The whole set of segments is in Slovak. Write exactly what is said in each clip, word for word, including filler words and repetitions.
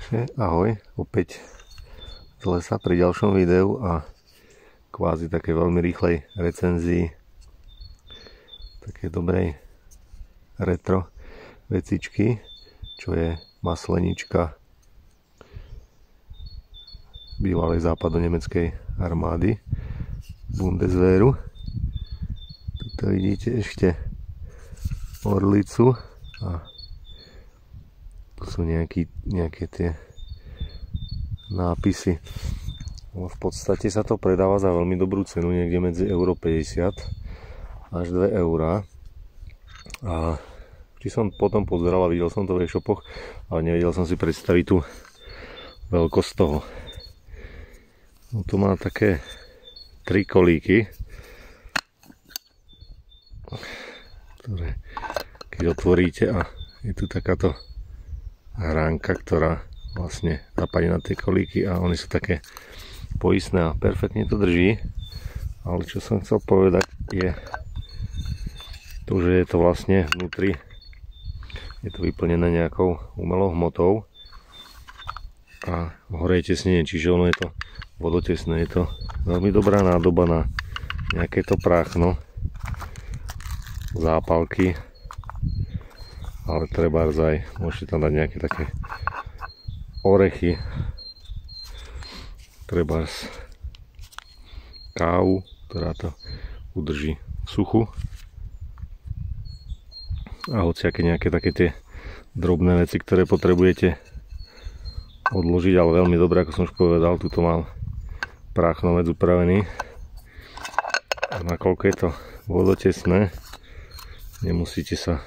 Takže ahoj, opäť z lesa pri ďalšom videu a kvázi také veľmi rýchlej recenzii také dobrej retro vecičky, čo je maslenička bývalej západonemeckej armády Bundeswehru. Tuto vidíte ešte orlicu a tu sú nejaký, nejaké tie nápisy. V podstate sa to predáva za veľmi dobrú cenu, niekde medzi euro päťdesiat až dve eurá. A vždy som potom pozeral a videl som to v e-shopoch, ale nevedel som si predstaviť tú veľkosť toho. No, tu má také tri kolíky, ktoré keď otvoríte a je tu takáto hránka, ktorá vlastne zapadne na tie kolíky a oni sú také poistné a perfektne to drží. Ale čo som chcel povedať je to, že je to vlastne vnútri, je to vyplnené nejakou umelou hmotou a hore je tesnenie, čiže ono je to vodotesné. Je to veľmi dobrá nádoba na nejaké to práchno, zápalky, ale treba aj, môžete tam dať nejaké také orechy, treba kávu, ktorá to udrží v suchu a hociaké nejaké také tie drobné veci, ktoré potrebujete odložiť, ale veľmi dobre, ako som už povedal, tuto mám práchnovec upravený a nakoľko je to vodotesné, nemusíte sa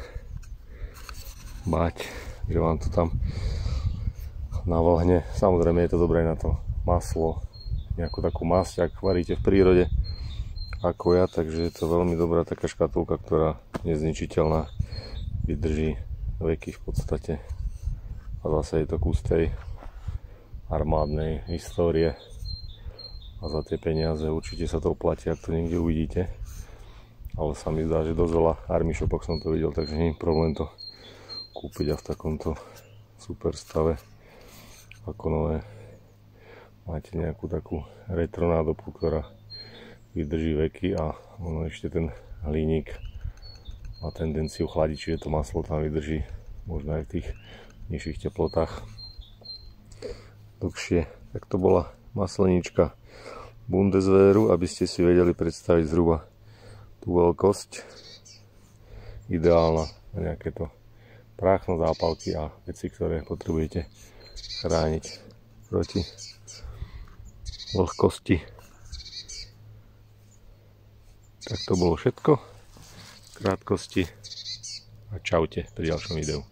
báť, že vám to tam navlhne. Samozrejme je to dobré na to maslo, nejakú takú masť, ak varíte v prírode ako ja, takže je to veľmi dobrá taká škatulka, ktorá je zničiteľná, vydrží veky v podstate a zase je to kus tej armádnej histórie a za tie peniaze určite sa to oplatí, ak to niekde uvidíte, ale sa mi zdá, že dosť veľa army shopok som to videl, takže nie je problém to kúpiť a v takomto super stave ako nové. Máte nejakú takú retro nádobku, ktorá vydrží veky a ono ešte ten hliník má tendenciu chladiť, čiže to maslo tam vydrží možno aj v tých nižších teplotách dlhšie. Tak to bola maslenička Bundeswehru, aby ste si vedeli predstaviť zhruba tú veľkosť. Ideálna na nejaké to práchno, zápalky a veci, ktoré potrebujete chrániť proti vlhkosti. Tak to bolo všetko v krátkosti a čaute pri ďalšom videu.